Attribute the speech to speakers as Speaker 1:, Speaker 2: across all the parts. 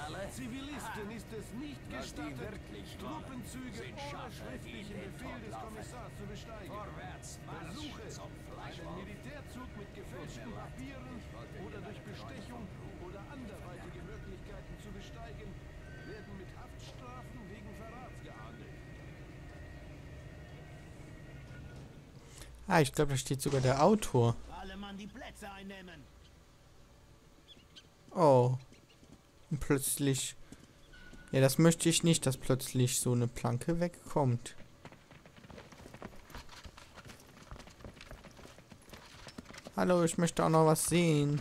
Speaker 1: Zivilisten ist es nicht gestattet, Truppenzüge ohne schriftlichen Befehl des Kommissars zu besteigen. Versuche, einen Militärzug mit gefälschten Papieren oder durch Bestechung oder anderweitige Möglichkeiten zu besteigen, werden mit Haftstrafen wegen Verrats geahndet.
Speaker 2: Ah, ich glaube, da steht sogar der Autor.
Speaker 3: Alle Mann die Plätze einnehmen.
Speaker 2: Oh. Und plötzlich... Ja, das möchte ich nicht, dass plötzlich so eine Planke wegkommt. Hallo, ich möchte auch noch was sehen.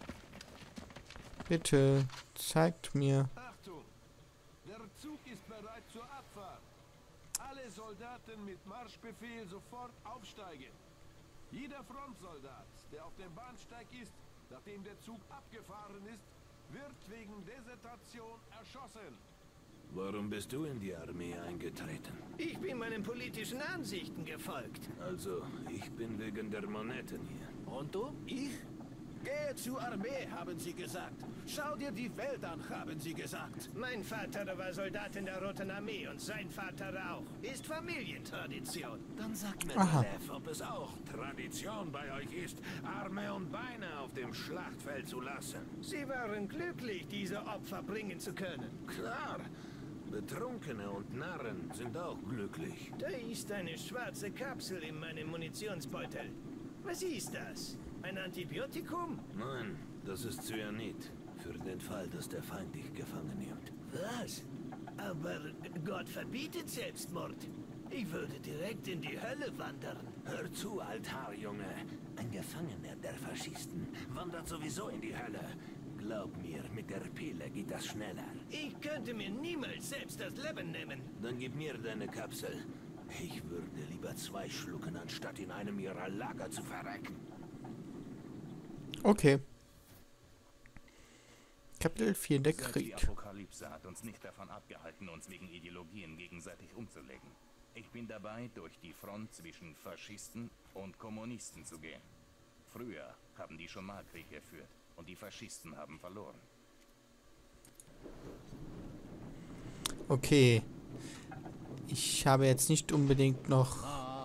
Speaker 2: Bitte, zeigt mir.
Speaker 1: Achtung! Der Zug ist bereit zur Abfahrt. Alle Soldaten mit Marschbefehl sofort aufsteigen. Jeder Frontsoldat, der auf dem Bahnsteig ist, nachdem der Zug abgefahren ist, wird wegen Desertation erschossen.
Speaker 4: Warum bist du in die Armee eingetreten?
Speaker 3: Ich bin meinen politischen Ansichten gefolgt.
Speaker 4: Also, ich bin wegen der Monetten hier.
Speaker 3: Und du? Ich? Gehe zur Armee, haben sie gesagt. Schau dir die Welt an, haben sie gesagt. Mein Vater war Soldat in der Roten Armee und sein Vater auch. Ist Familientradition.
Speaker 4: Dann sag mir,
Speaker 2: Aha.
Speaker 4: Lev, ob es auch Tradition bei euch ist, Arme und Beine auf dem Schlachtfeld zu lassen.
Speaker 3: Sie waren glücklich, diese Opfer bringen zu können.
Speaker 4: Klar, Betrunkene und Narren sind auch glücklich.
Speaker 3: Da ist eine schwarze Kapsel in meinem Munitionsbeutel. Was ist das? Ein Antibiotikum?
Speaker 4: Nein, das ist Cyanid. Für den Fall, dass der Feind dich gefangen nimmt.
Speaker 3: Was? Aber Gott verbietet Selbstmord. Ich würde direkt in die Hölle wandern.
Speaker 4: Hör zu, Altarjunge. Ein Gefangener der Faschisten wandert sowieso in die Hölle. Glaub mir, mit der Pille geht das schneller.
Speaker 3: Ich könnte mir niemals selbst das Leben nehmen.
Speaker 4: Dann gib mir deine Kapsel. Ich würde lieber 2 schlucken, anstatt in einem ihrer Lager zu verrecken.
Speaker 2: Okay. Kapitel 4, der
Speaker 5: Selbst
Speaker 2: Krieg.
Speaker 5: die Apokalypse hat uns nicht davon abgehalten, uns wegen Ideologien gegenseitig umzulegen. Ich bin dabei, durch die Front zwischen Faschisten und Kommunisten zu gehen. Früher haben die schon mal Krieg geführt und die Faschisten haben verloren.
Speaker 2: Okay. Ich habe jetzt nicht unbedingt noch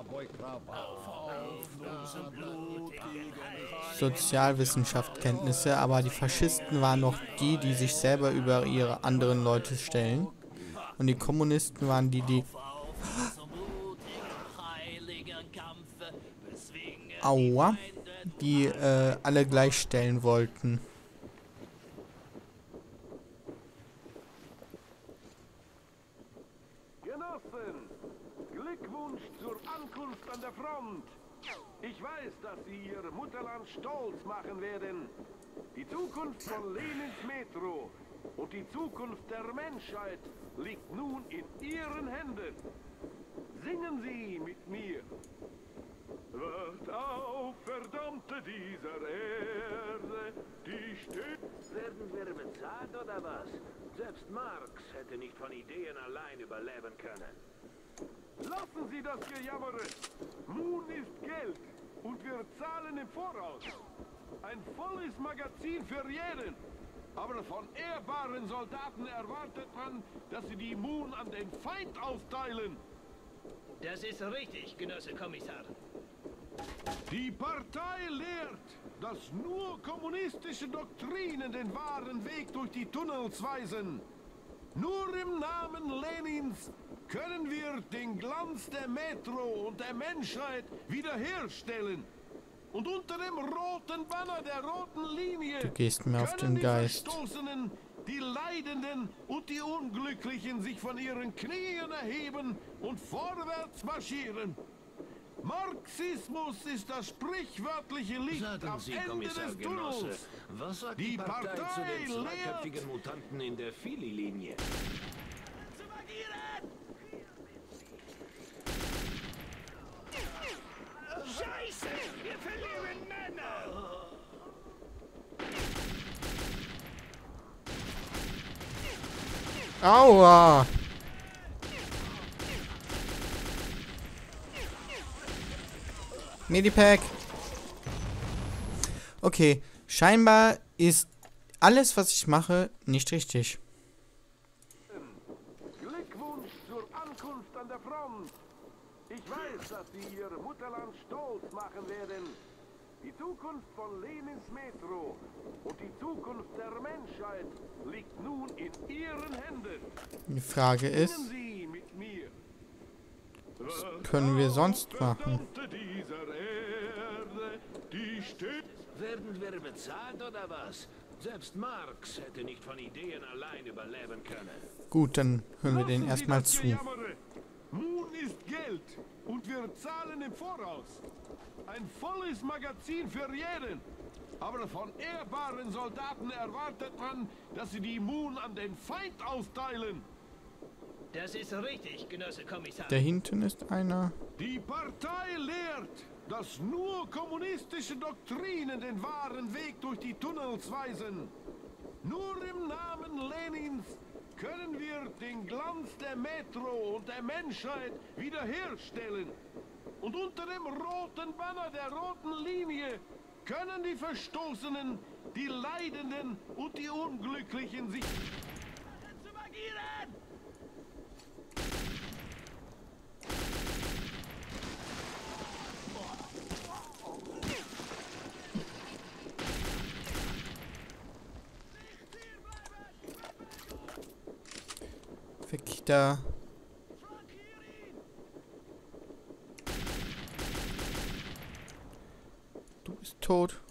Speaker 2: Sozialwissenschaftskenntnisse, aber die Faschisten waren noch die, die sich selber über ihre anderen Leute stellen. Und die Kommunisten waren die, die... Aua. Die alle gleichstellen wollten.
Speaker 1: Genossen, Glückwunsch zur Ankunft an der Front. Ich weiß, dass Sie Ihr Mutterland stolz machen werden. Die Zukunft von Lenins Metro und die Zukunft der Menschheit liegt nun in Ihren Händen. Singen Sie mit mir. Wacht auf, Verdammte dieser Erde, die steht...
Speaker 4: Werden wir bezahlt oder was? Selbst Marx hätte nicht von Ideen allein überleben können.
Speaker 1: Lassen Sie das Gejammere. Nun ist Geld und wir zahlen im Voraus. Ein volles Magazin für jeden. Aber von ehrbaren Soldaten erwartet man, dass sie die Moon an den Feind aufteilen.
Speaker 3: Das ist richtig, Genosse Kommissar.
Speaker 1: Die Partei lehrt, dass nur kommunistische Doktrinen den wahren Weg durch die Tunnels weisen. Nur im Namen Lenins können wir den Glanz der Metro und der Menschheit wiederherstellen. Und unter dem roten Banner der roten Linie
Speaker 2: Du gehst mir auf
Speaker 1: können
Speaker 2: den
Speaker 1: die
Speaker 2: Geist.
Speaker 1: Verstoßenen, die Leidenden und die Unglücklichen sich von ihren Knien erheben und vorwärts marschieren. Marxismus ist das sprichwörtliche Licht
Speaker 4: Sagen
Speaker 1: am
Speaker 4: Sie,
Speaker 1: Ende
Speaker 4: Kommissar
Speaker 1: des
Speaker 4: Genosse,
Speaker 1: Tunnels.
Speaker 4: was sagt
Speaker 1: Die
Speaker 4: die Partei zu
Speaker 1: Partei
Speaker 4: den
Speaker 1: lehrt-
Speaker 4: zweiköpfigen Mutanten in der Fili-Linie?
Speaker 3: Scheiße, wir verlieren Männer.
Speaker 2: Aua! Medipack. Okay, scheinbar ist alles, was ich mache, nicht richtig.
Speaker 1: Front. Ich weiß, dass sie ihr Mutterland stolz machen werden. Die Zukunft von Lenins Metro und die Zukunft der Menschheit liegt nun in ihren Händen.
Speaker 2: Die Frage ist,
Speaker 1: Singen Sie mit mir.
Speaker 2: was können wir sonst machen?
Speaker 1: Dieser Erde, die steht.
Speaker 3: Werden wir bezahlt oder was? Selbst Marx hätte nicht von Ideen allein überleben können.
Speaker 2: Gut, dann hören wir den
Speaker 1: Lassen Sie
Speaker 2: erstmal
Speaker 1: das
Speaker 2: zu.
Speaker 1: Gejammere. Moon ist Geld und wir zahlen im Voraus. Ein volles Magazin für jeden. Aber von ehrbaren Soldaten erwartet man, dass sie die Moon an den Feind austeilen.
Speaker 3: Das ist richtig, Genosse Kommissar.
Speaker 2: Da hinten ist einer.
Speaker 1: Die Partei lehrt, dass nur kommunistische Doktrinen den wahren Weg durch die Tunnels weisen. Nur im Namen Lenins können wir den Glanz der Metro und der Menschheit wiederherstellen. Und unter dem roten Banner der roten Linie können die Verstoßenen, die Leidenden und die Unglücklichen sich zu agieren.
Speaker 2: Weg da. Du bist tot.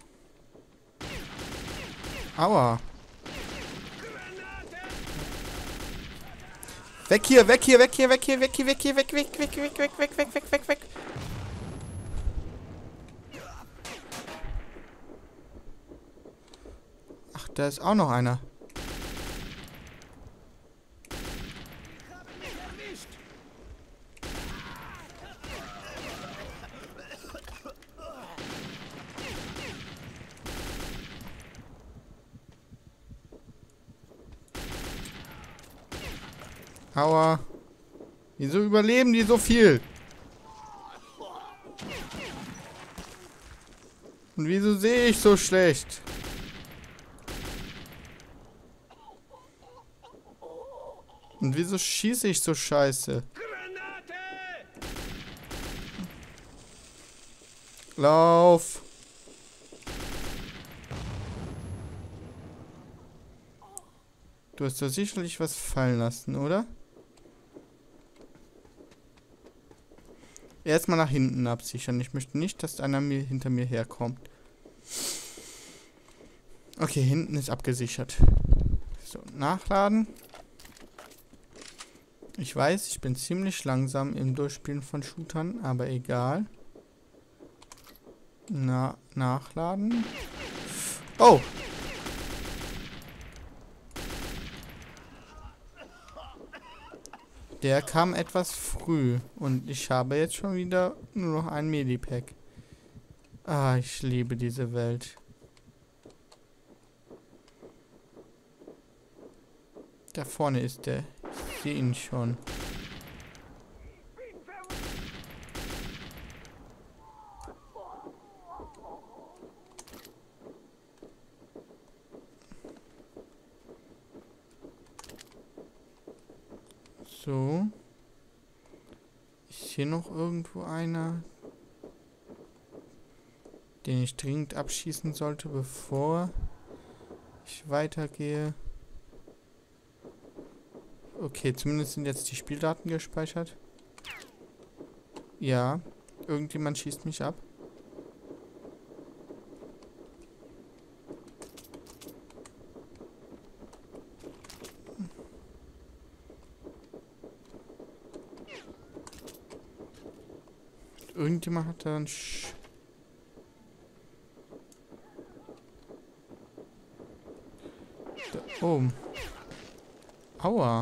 Speaker 2: Aua. Weg hier, weg hier, weg hier, weg hier, weg hier, weg hier, weg, weg, weg, weg, weg, weg, weg, weg, weg, weg. Ach, da ist auch noch einer. Aua. Wieso überleben die so viel? Und wieso sehe ich so schlecht? Und wieso schieße ich so scheiße? Lauf! Du hast doch sicherlich was fallen lassen, oder? Erstmal nach hinten absichern. Ich möchte nicht, dass einer hinter mir herkommt. Okay, hinten ist abgesichert. So, nachladen. Ich weiß, ich bin ziemlich langsam im Durchspielen von Shootern, aber egal. Nachladen. Oh! Der kam etwas früh und ich habe jetzt schon wieder nur noch ein Medipack. Ah, ich liebe diese Welt. Da vorne ist der. Ich sehe ihn schon. So. Ist hier noch irgendwo einer, den ich dringend abschießen sollte, bevor ich weitergehe? Okay, zumindest sind jetzt die Spieldaten gespeichert. Ja, irgendjemand schießt mich ab. Irgendjemand hat da ein da oben. Aua.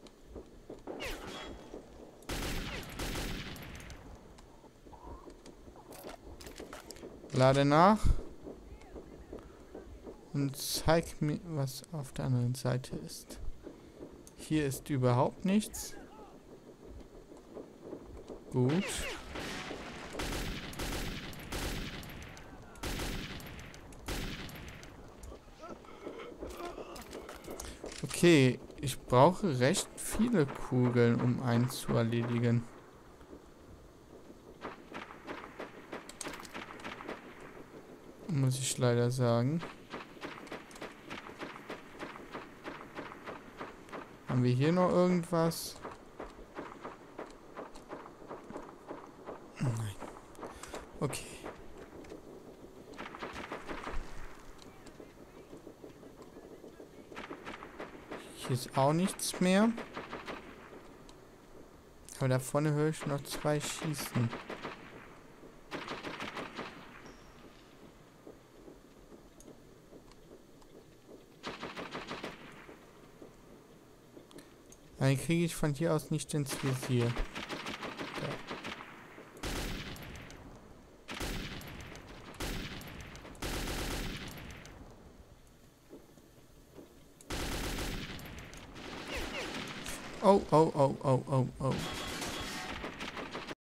Speaker 2: Lade nach. Und zeig mir, was auf der anderen Seite ist. Hier ist überhaupt nichts. Gut. Okay, ich brauche recht viele Kugeln, um einen zu erledigen. Muss ich leider sagen. Haben wir hier noch irgendwas? Nein. Okay. Hier ist auch nichts mehr. Aber da vorne höre ich noch 2 schießen. Dann kriege ich von hier aus nicht ins Visier. Da. Oh, oh, oh, oh, oh, oh.